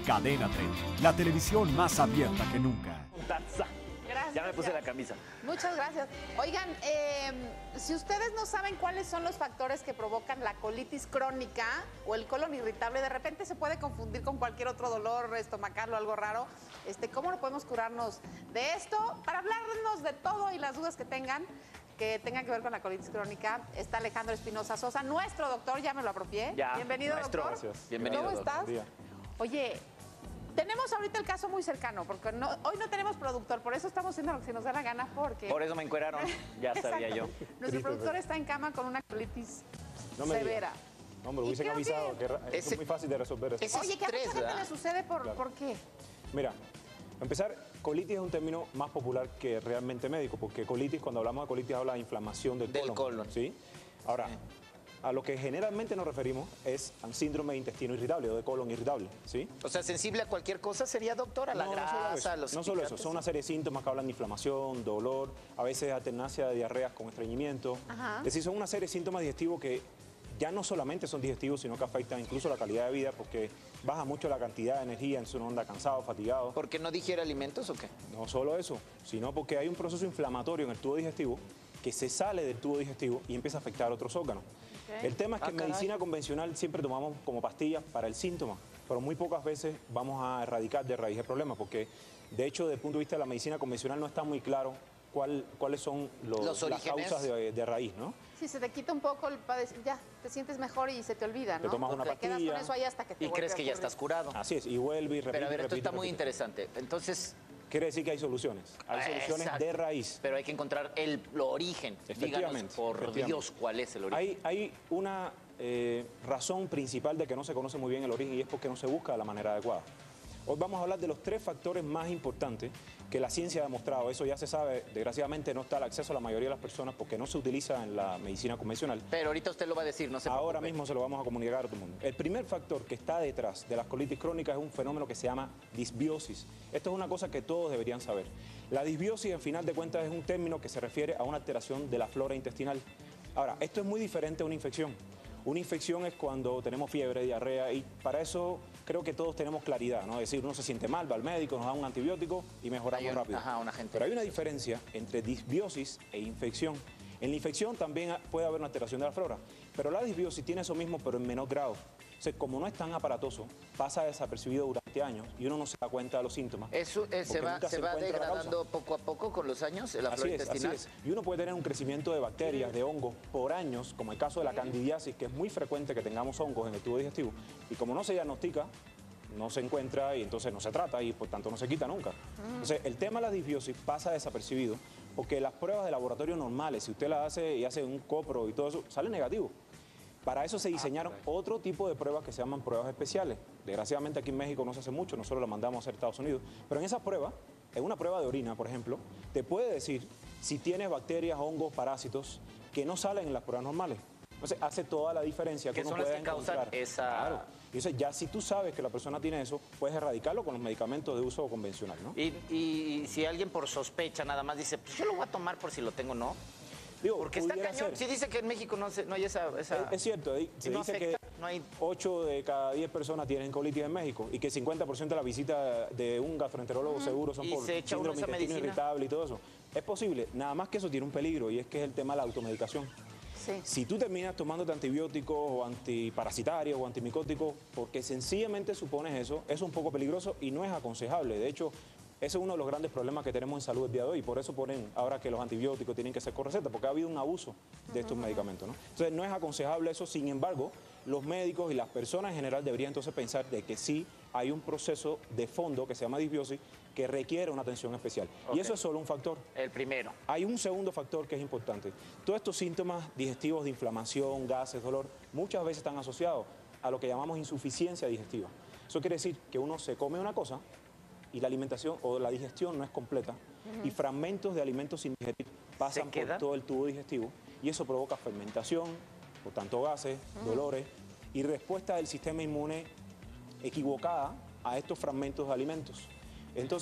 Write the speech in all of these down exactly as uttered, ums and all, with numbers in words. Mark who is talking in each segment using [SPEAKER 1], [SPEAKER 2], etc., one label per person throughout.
[SPEAKER 1] Cadena treinta, la televisión más abierta que nunca.
[SPEAKER 2] Gracias. Ya me puse la camisa.
[SPEAKER 3] Muchas gracias. Oigan, eh, si ustedes no saben cuáles son los factores que provocan la colitis crónica o el colon irritable, de repente se puede confundir con cualquier otro dolor estomacal o algo raro. Este, ¿Cómo no podemos curarnos de esto? Para hablarnos de todo y las dudas que tengan, que tengan que ver con la colitis crónica, está Alejandro Espinosa Sosa, nuestro doctor, ya me lo apropié.
[SPEAKER 2] Ya,
[SPEAKER 3] bienvenido,
[SPEAKER 2] maestro.
[SPEAKER 3] doctor.
[SPEAKER 2] Gracias. Bienvenido,
[SPEAKER 3] ¿Cómo
[SPEAKER 2] doctor.
[SPEAKER 3] estás?
[SPEAKER 2] Buen día.
[SPEAKER 3] Oye, tenemos ahorita el caso muy cercano, porque no, hoy no tenemos productor, por eso estamos haciendo lo que se nos da la gana, porque...
[SPEAKER 2] Por eso me encueraron, ya sabía yo.
[SPEAKER 3] Nuestro
[SPEAKER 4] Triste,
[SPEAKER 3] productor
[SPEAKER 4] pero...
[SPEAKER 3] está en cama con una colitis
[SPEAKER 4] No me
[SPEAKER 3] severa.
[SPEAKER 4] digas. No, me lo
[SPEAKER 3] Y
[SPEAKER 4] hubiesen
[SPEAKER 3] creo
[SPEAKER 4] avisado,
[SPEAKER 3] que-
[SPEAKER 4] que, que
[SPEAKER 2] Ese-
[SPEAKER 4] es muy fácil de resolver eso.
[SPEAKER 2] ese-
[SPEAKER 3] Oye, que a
[SPEAKER 2] estrés,
[SPEAKER 3] mucha gente
[SPEAKER 2] ¿verdad?
[SPEAKER 3] le sucede, ¿por,
[SPEAKER 4] Claro.
[SPEAKER 3] ¿por qué?
[SPEAKER 4] Mira, para empezar, colitis es un término más popular que realmente médico, porque colitis, cuando hablamos de colitis, habla de inflamación del,
[SPEAKER 2] Del colon.
[SPEAKER 4] ¿sí? Ahora, a lo que generalmente nos referimos es al síndrome de intestino irritable o de colon irritable, ¿sí?
[SPEAKER 2] O sea, sensible a cualquier cosa sería, doctor, a la
[SPEAKER 4] No, no solo
[SPEAKER 2] grasa,
[SPEAKER 4] eso,
[SPEAKER 2] a los
[SPEAKER 4] no solo eso,
[SPEAKER 2] picantes.
[SPEAKER 4] son una serie de síntomas que hablan de inflamación, dolor, a veces alternancia de diarreas con estreñimiento.
[SPEAKER 3] Ajá.
[SPEAKER 4] Es decir, son una serie de síntomas digestivos que ya no solamente son digestivos, sino que afectan incluso la calidad de vida porque baja mucho la cantidad de energía en su onda cansado, fatigado.
[SPEAKER 2] ¿Porque no digiere alimentos o qué?
[SPEAKER 4] No solo eso, sino porque hay un proceso inflamatorio en el tubo digestivo que se sale del tubo digestivo y empieza a afectar otros órganos.
[SPEAKER 3] Ok.
[SPEAKER 4] El tema es que
[SPEAKER 2] Ah,
[SPEAKER 4] en
[SPEAKER 2] caray.
[SPEAKER 4] medicina convencional siempre tomamos como pastillas para el síntoma, pero muy pocas veces vamos a erradicar de raíz el problema, porque de hecho, desde el punto de vista de la medicina convencional no está muy claro cuál, cuáles son los-
[SPEAKER 2] Los
[SPEAKER 4] las
[SPEAKER 2] orígenes.
[SPEAKER 4] causas de, de raíz, ¿no?
[SPEAKER 3] Si se te quita un poco el padecimiento, ya, te sientes mejor y se te olvida, ¿no?
[SPEAKER 4] Te tomas una
[SPEAKER 3] Te quedas
[SPEAKER 4] pastilla.
[SPEAKER 3] con eso ahí hasta que te
[SPEAKER 2] Y
[SPEAKER 3] vuelve
[SPEAKER 2] crees
[SPEAKER 3] a
[SPEAKER 2] que ya
[SPEAKER 3] ocurrir.
[SPEAKER 2] estás curado.
[SPEAKER 4] Así es, y vuelve y repite.
[SPEAKER 2] Pero a ver, esto
[SPEAKER 4] repite,
[SPEAKER 2] está muy
[SPEAKER 4] repite.
[SPEAKER 2] interesante. Entonces,
[SPEAKER 4] Quiere decir que hay soluciones, hay soluciones
[SPEAKER 2] exacto.
[SPEAKER 4] de raíz.
[SPEAKER 2] Pero hay que encontrar el lo origen. Díganos,
[SPEAKER 4] Efectivamente,
[SPEAKER 2] por
[SPEAKER 4] efectivamente.
[SPEAKER 2] Dios, ¿cuál es el origen?
[SPEAKER 4] Hay, hay una eh, razón principal de que no se conoce muy bien el origen y es porque no se busca de la manera adecuada. Hoy vamos a hablar de los tres factores más importantes que la ciencia ha demostrado. Eso ya se sabe, desgraciadamente no está al acceso a la mayoría de las personas porque no se utiliza en la medicina convencional.
[SPEAKER 2] Pero ahorita usted lo va a decir, no se
[SPEAKER 4] Ahora
[SPEAKER 2] preocupe.
[SPEAKER 4] mismo se lo vamos a comunicar a todo el mundo. El primer factor que está detrás de las colitis crónicas es un fenómeno que se llama disbiosis. Esto es una cosa que todos deberían saber. La disbiosis, en final de cuentas, es un término que se refiere a una alteración de la flora intestinal. Ahora, esto es muy diferente a una infección. Una infección es cuando tenemos fiebre, diarrea, y para eso creo que todos tenemos claridad, ¿no? Es decir, uno se siente mal, va al médico, nos da un antibiótico y mejoramos
[SPEAKER 2] Hay un-
[SPEAKER 4] rápido.
[SPEAKER 2] ajá, un agente.
[SPEAKER 4] Pero hay una diferencia entre disbiosis e infección. En la infección también puede haber una alteración de la flora, pero la disbiosis tiene eso mismo, pero en menor grado. O sea, como no es tan aparatoso, pasa desapercibido durante años y uno no se da cuenta de los síntomas.
[SPEAKER 2] Eso eh, se
[SPEAKER 4] porque
[SPEAKER 2] va,
[SPEAKER 4] nunca
[SPEAKER 2] se
[SPEAKER 4] se
[SPEAKER 2] va
[SPEAKER 4] encuentra la
[SPEAKER 2] degradando poco a poco con los años, la
[SPEAKER 4] Así
[SPEAKER 2] flora
[SPEAKER 4] es, así
[SPEAKER 2] intestinal.
[SPEAKER 4] es. Y uno puede tener un crecimiento de bacterias, de hongos, por años, como el caso de la candidiasis, que es muy frecuente que tengamos hongos en el tubo digestivo. Y como no se diagnostica, no se encuentra y entonces no se trata y por tanto no se quita nunca. Entonces, el tema de la disbiosis pasa desapercibido porque las pruebas de laboratorio normales, si usted las hace y hace un copro y todo eso, sale negativo. Para eso se diseñaron otro tipo de pruebas que se llaman pruebas especiales. Desgraciadamente aquí en México no se hace mucho, nosotros las mandamos a hacer a Estados Unidos. Pero en esas pruebas, en una prueba de orina, por ejemplo, te puede decir si tienes bacterias, hongos, parásitos que no salen en las pruebas normales. Entonces hace toda la diferencia que
[SPEAKER 2] ¿Qué
[SPEAKER 4] uno
[SPEAKER 2] son las
[SPEAKER 4] puede
[SPEAKER 2] que causan
[SPEAKER 4] encontrar.
[SPEAKER 2] esa-
[SPEAKER 4] Claro. Y entonces ya si tú sabes que la persona tiene eso, puedes erradicarlo con los medicamentos de uso convencional, ¿no?
[SPEAKER 2] Y, y si alguien por sospecha nada más dice, pues yo lo voy a tomar por si lo tengo, ¿no?
[SPEAKER 4] Digo,
[SPEAKER 2] Porque está
[SPEAKER 4] pudiera
[SPEAKER 2] cañón.
[SPEAKER 4] ser.
[SPEAKER 2] Si dice que en México no, se, no hay esa... esa-
[SPEAKER 4] Es, es cierto, ahí se
[SPEAKER 2] no
[SPEAKER 4] dice
[SPEAKER 2] afecta,
[SPEAKER 4] que
[SPEAKER 2] no hay-
[SPEAKER 4] ocho de cada diez personas tienen colitis en México y que cincuenta por ciento de la visita de un gastroenterólogo seguro son
[SPEAKER 2] Y
[SPEAKER 4] por
[SPEAKER 2] se echa uno
[SPEAKER 4] síndrome
[SPEAKER 2] esa
[SPEAKER 4] intestino
[SPEAKER 2] medicina.
[SPEAKER 4] irritable y todo eso. Es posible, nada más que eso tiene un peligro y es que es el tema de la automedicación.
[SPEAKER 3] Sí.
[SPEAKER 4] Si tú terminas tomándote antibióticos o antiparasitarios o antimicóticos porque sencillamente supones eso, eso es un poco peligroso y no es aconsejable. De hecho, ese es uno de los grandes problemas que tenemos en salud el día de hoy. Por eso ponen ahora que los antibióticos tienen que ser con receta, porque ha habido un abuso de estos medicamentos, ¿no? Entonces no es aconsejable eso. Sin embargo, los médicos y las personas en general deberían entonces pensar de que sí hay un proceso de fondo que se llama disbiosis que requiere una atención especial.
[SPEAKER 2] Ok.
[SPEAKER 4] Y eso es solo un factor.
[SPEAKER 2] El primero.
[SPEAKER 4] Hay un segundo factor que es importante. Todos estos síntomas digestivos de inflamación, gases, dolor, muchas veces están asociados a lo que llamamos insuficiencia digestiva. Eso quiere decir que uno se come una cosa y la alimentación o la digestión no es completa y fragmentos de alimentos sin digerir pasan por
[SPEAKER 2] quedan?
[SPEAKER 4] todo el tubo digestivo y eso provoca fermentación, por tanto gases, dolores y respuesta del sistema inmune equivocada a estos fragmentos de alimentos. Entonces,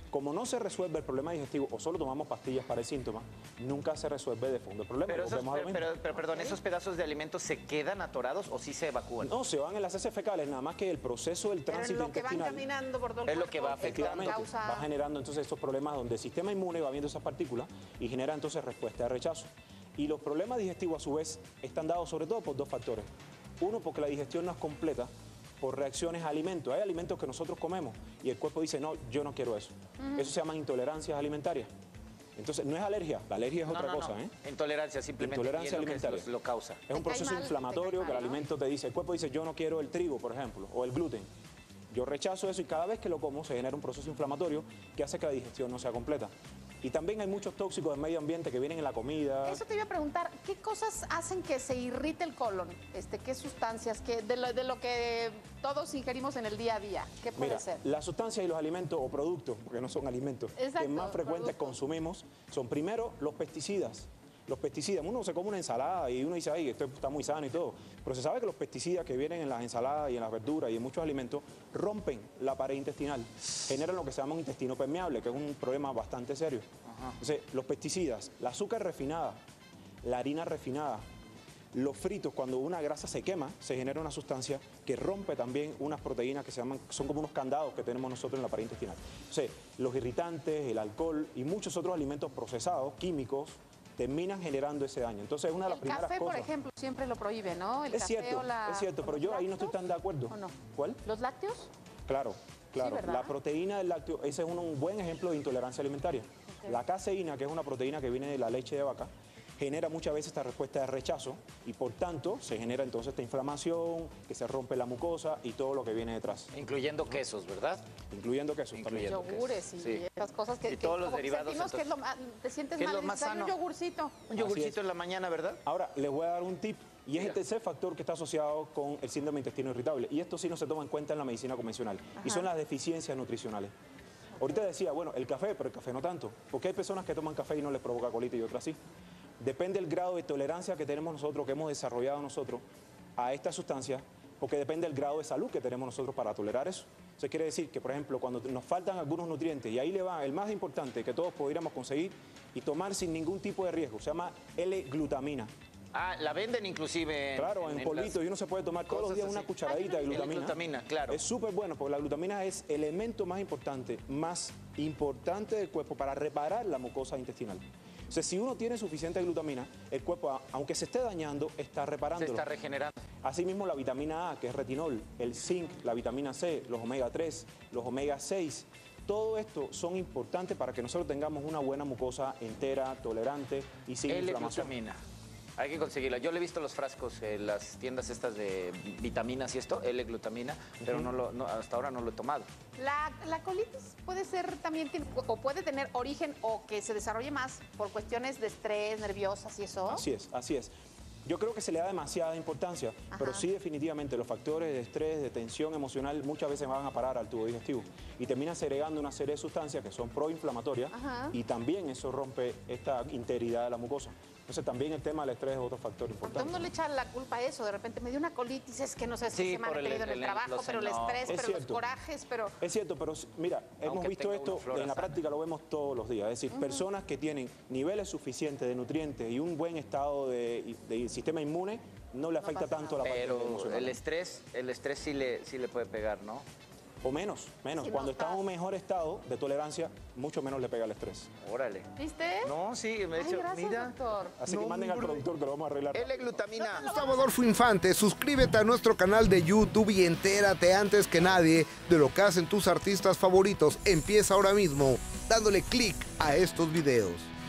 [SPEAKER 4] como no se resuelve el problema digestivo o solo tomamos pastillas para el síntoma, nunca se resuelve de fondo el problema.
[SPEAKER 2] Pero, esos,
[SPEAKER 4] Volvemos a lo
[SPEAKER 2] pero,
[SPEAKER 4] mismo.
[SPEAKER 2] pero, pero, perdón, ¿esos pedazos de alimentos se quedan atorados o sí se evacúan?
[SPEAKER 4] No, se van en las heces fecales, nada más que el proceso del
[SPEAKER 3] Pero
[SPEAKER 4] tránsito
[SPEAKER 3] lo que van
[SPEAKER 4] intestinal
[SPEAKER 3] caminando por todo el
[SPEAKER 2] Es lo
[SPEAKER 3] cuerpo,
[SPEAKER 2] que va afectando.
[SPEAKER 4] efectivamente,
[SPEAKER 3] causa-
[SPEAKER 4] va generando entonces estos problemas donde el sistema inmune va viendo esas partículas y genera entonces respuesta de rechazo. Y los problemas digestivos a su vez están dados sobre todo por dos factores. Uno, porque la digestión no es completa por reacciones a alimentos. Hay alimentos que nosotros comemos y el cuerpo dice, no, yo no quiero eso. Eso se llaman intolerancias alimentarias. Entonces, no es alergia, la alergia es
[SPEAKER 2] No,
[SPEAKER 4] otra
[SPEAKER 2] no,
[SPEAKER 4] cosa,
[SPEAKER 2] no.
[SPEAKER 4] ¿eh?
[SPEAKER 2] Intolerancia simplemente.
[SPEAKER 4] Intolerancia
[SPEAKER 2] y es lo que
[SPEAKER 4] alimentaria.
[SPEAKER 2] Lo, lo causa.
[SPEAKER 4] Es un
[SPEAKER 3] Te cae
[SPEAKER 4] proceso
[SPEAKER 3] mal, te
[SPEAKER 4] inflamatorio
[SPEAKER 3] cae
[SPEAKER 4] que el
[SPEAKER 3] mal, ¿no?
[SPEAKER 4] alimento te dice, el cuerpo dice, yo no quiero el trigo, por ejemplo, o el gluten. Yo rechazo eso y cada vez que lo como se genera un proceso inflamatorio que hace que la digestión no sea completa. Y también hay muchos tóxicos del medio ambiente que vienen en la comida.
[SPEAKER 3] Eso te iba a preguntar, ¿qué cosas hacen que se irrite el colon? Este, ¿Qué sustancias? ¿Qué, de, lo, de lo que todos ingerimos en el día a día, ¿qué puede
[SPEAKER 4] Mira,
[SPEAKER 3] ser?
[SPEAKER 4] las sustancias y los alimentos o productos, porque no son alimentos,
[SPEAKER 3] Exacto,
[SPEAKER 4] que más frecuentes
[SPEAKER 3] productos.
[SPEAKER 4] consumimos son primero los pesticidas. Los pesticidas, uno se come una ensalada y uno dice, ay, esto está muy sano y todo, pero se sabe que los pesticidas que vienen en las ensaladas y en las verduras y en muchos alimentos rompen la pared intestinal, generan lo que se llama un intestino permeable, que es un problema bastante serio. Entonces, los pesticidas, la azúcar refinada, la harina refinada, los fritos, cuando una grasa se quema, se genera una sustancia que rompe también unas proteínas que se llaman, son como unos candados que tenemos nosotros en la pared intestinal. Entonces, los irritantes, el alcohol y muchos otros alimentos procesados, químicos, terminan generando ese daño. Entonces, es una de las
[SPEAKER 3] El
[SPEAKER 4] primeras
[SPEAKER 3] café,
[SPEAKER 4] cosas.
[SPEAKER 3] por ejemplo, siempre lo prohíbe, ¿no? El
[SPEAKER 4] Es
[SPEAKER 3] café
[SPEAKER 4] cierto,
[SPEAKER 3] o la-
[SPEAKER 4] es cierto,
[SPEAKER 3] ¿o
[SPEAKER 4] pero
[SPEAKER 3] los
[SPEAKER 4] yo ahí no estoy
[SPEAKER 3] lácteos?
[SPEAKER 4] tan de acuerdo.
[SPEAKER 3] ¿O no?
[SPEAKER 4] ¿Cuál?
[SPEAKER 3] ¿Los lácteos?
[SPEAKER 4] Claro, claro.
[SPEAKER 3] ¿verdad?
[SPEAKER 4] La proteína del lácteo, ese es un, un buen ejemplo de intolerancia alimentaria.
[SPEAKER 3] Ok.
[SPEAKER 4] La caseína, que es una proteína que viene de la leche de vaca, genera muchas veces esta respuesta de rechazo y por tanto se genera entonces esta inflamación, que se rompe la mucosa y todo lo que viene detrás,
[SPEAKER 2] Incluyendo quesos, ¿verdad?
[SPEAKER 4] incluyendo quesos también.
[SPEAKER 2] Incluyendo.
[SPEAKER 3] Yogures y
[SPEAKER 2] Sí.
[SPEAKER 3] esas cosas que,
[SPEAKER 2] Y
[SPEAKER 3] que
[SPEAKER 2] todos los
[SPEAKER 3] como que
[SPEAKER 2] derivados,
[SPEAKER 3] sentimos que es lo más- te sientes
[SPEAKER 2] ¿qué es
[SPEAKER 3] mal
[SPEAKER 2] lo
[SPEAKER 3] y
[SPEAKER 2] más
[SPEAKER 3] dices, "Dame un
[SPEAKER 2] sano?"
[SPEAKER 3] yogurcito.
[SPEAKER 2] Un yogurcito en la mañana, ¿verdad?
[SPEAKER 4] Ahora, les voy a dar un tip y es
[SPEAKER 2] Mira.
[SPEAKER 4] el tercer factor que está asociado con el síndrome de intestino irritable y esto sí no se toma en cuenta en la medicina convencional y son las deficiencias nutricionales. Ahorita decía, bueno, el café, pero el café no tanto, porque hay personas que toman café y no les provoca colitis y otras sí. Depende del grado de tolerancia que tenemos nosotros, que hemos desarrollado nosotros a esta sustancia, porque depende del grado de salud que tenemos nosotros para tolerar eso. Eso quiere decir que, por ejemplo, cuando nos faltan algunos nutrientes, y ahí le va el más importante que todos podríamos conseguir y tomar sin ningún tipo de riesgo, se llama L-glutamina.
[SPEAKER 2] Ah, la venden inclusive en,
[SPEAKER 4] Claro, en,
[SPEAKER 2] en
[SPEAKER 4] polvitos
[SPEAKER 2] las
[SPEAKER 4] y uno se puede tomar todos los
[SPEAKER 2] cosas
[SPEAKER 4] días una
[SPEAKER 2] así.
[SPEAKER 4] cucharadita de
[SPEAKER 3] Ay, yo no
[SPEAKER 4] glutamina.
[SPEAKER 2] L-glutamina, claro.
[SPEAKER 4] Es súper bueno porque la glutamina es el elemento más importante, más importante del cuerpo para reparar la mucosa intestinal. O sea, si uno tiene suficiente glutamina, el cuerpo, a- aunque se esté dañando, está
[SPEAKER 2] Se
[SPEAKER 4] reparándolo.
[SPEAKER 2] está regenerando.
[SPEAKER 4] Asimismo, la vitamina A, que es retinol, el zinc, la vitamina C, los omega tres, los omega seis, todo esto son importantes para que nosotros tengamos una buena mucosa entera, tolerante y sin inflamación.
[SPEAKER 2] L-glutamina. Hay que conseguirla. Yo le he visto los frascos en las tiendas estas de vitaminas y esto, L-glutamina, pero no lo, no, hasta ahora no lo he tomado.
[SPEAKER 3] La, la colitis puede ser también, tiene- o puede tener origen o que se desarrolle más por cuestiones de estrés, nerviosas y eso.
[SPEAKER 4] Así es, así es. Yo creo que se le da demasiada importancia, pero sí definitivamente los factores de estrés, de tensión emocional muchas veces van a parar al tubo digestivo y terminan segregando una serie de sustancias que son proinflamatorias
[SPEAKER 3] Ajá.
[SPEAKER 4] y también eso rompe esta integridad de la mucosa. Entonces también el tema del estrés es otro factor
[SPEAKER 3] Porque
[SPEAKER 4] importante.
[SPEAKER 3] uno le echa la culpa a eso, de repente me dio una colitis, es que no sé si
[SPEAKER 2] Sí,
[SPEAKER 3] se me
[SPEAKER 2] por
[SPEAKER 3] ha
[SPEAKER 2] el-
[SPEAKER 3] tenido en el,
[SPEAKER 2] el-
[SPEAKER 3] trabajo,
[SPEAKER 2] los
[SPEAKER 3] pero el
[SPEAKER 2] enojos.
[SPEAKER 3] estrés,
[SPEAKER 4] Es
[SPEAKER 3] pero
[SPEAKER 4] cierto.
[SPEAKER 3] los corajes, pero...
[SPEAKER 4] Es cierto, pero mira, hemos
[SPEAKER 2] Aunque
[SPEAKER 4] visto
[SPEAKER 2] tenga
[SPEAKER 4] esto
[SPEAKER 2] una flora
[SPEAKER 4] en la
[SPEAKER 2] sana.
[SPEAKER 4] práctica, lo vemos todos los días. Es decir, personas que tienen niveles suficientes de nutrientes y un buen estado de, de sistema inmune, no le afecta
[SPEAKER 3] pasa
[SPEAKER 4] tanto la parte
[SPEAKER 2] Pero
[SPEAKER 4] emocional.
[SPEAKER 2] el estrés, el estrés sí le, sí le puede pegar, ¿no?
[SPEAKER 4] O menos, menos.
[SPEAKER 3] Si
[SPEAKER 4] Cuando
[SPEAKER 3] no
[SPEAKER 4] está en
[SPEAKER 3] estás-
[SPEAKER 4] un mejor estado de tolerancia, mucho menos le pega el estrés.
[SPEAKER 2] Órale.
[SPEAKER 3] ¿Viste?
[SPEAKER 2] No, sí, me he
[SPEAKER 3] Ay,
[SPEAKER 2] hecho,
[SPEAKER 3] gracias,
[SPEAKER 2] mira.
[SPEAKER 3] doctor.
[SPEAKER 4] Así que
[SPEAKER 2] No,
[SPEAKER 4] manden al
[SPEAKER 2] hombre.
[SPEAKER 4] productor que lo vamos a arreglar.
[SPEAKER 2] L-glutamina.
[SPEAKER 5] Gustavo Adolfo Infante, suscríbete a nuestro canal de YouTube y entérate antes que nadie de lo que hacen tus artistas favoritos. Empieza ahora mismo dándole clic a estos videos.